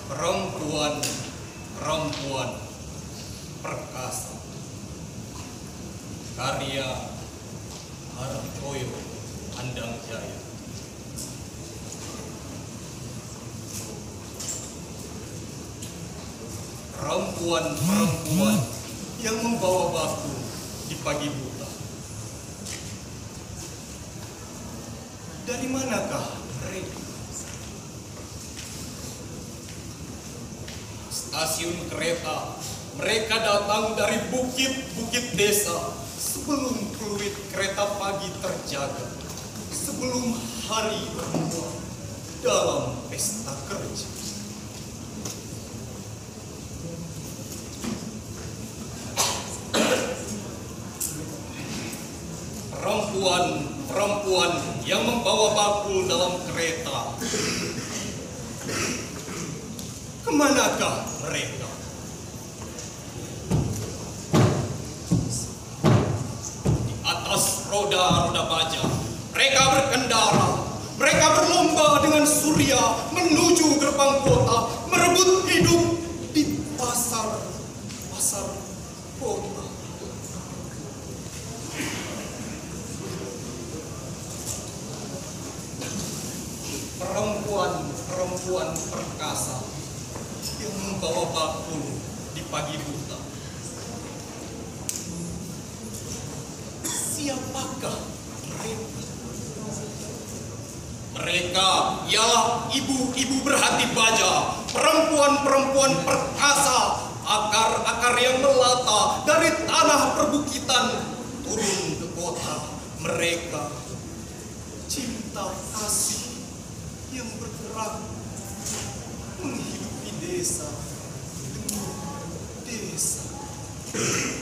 Perempuan perkasa, karya Hartoyo Andang Jaya. Perempuan yang membawa batu di pagi buta. Dari manakah mereka? Stasiun kereta, mereka datang dari bukit-bukit desa sebelum fluid kereta pagi terjaga, sebelum hari perempuan dalam pesta kerja. Perempuan yang membawa bakul dalam kereta. Kemanakah mereka? Di atas roda-roda baja, mereka berkendara. Mereka berlomba dengan surya menuju gerbang kota, merebut hidup di pasar kota. Perempuan perkasa yang membawa bakul di pagi buta. Siapakah mereka? Mereka ialah ibu-ibu berhati baja, perempuan-perempuan perkasa, akar-akar yang melata dari tanah perbukitan turun ke kota. Mereka cinta kasih yang bergerak menghidupi desa demi desa.